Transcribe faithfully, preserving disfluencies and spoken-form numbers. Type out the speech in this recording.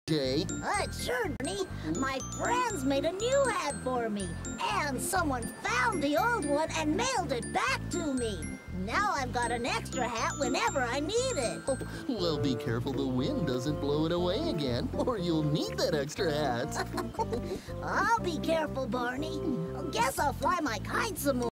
Jay. Uh, sure, Barney. My friends made a new hat for me, and someone found the old one and mailed it back to me. Now I've got an extra hat whenever I need it. Oh, well, be careful the wind doesn't blow it away again, or you'll need that extra hat. I'll be careful, Barney. Guess I'll fly my kite some more.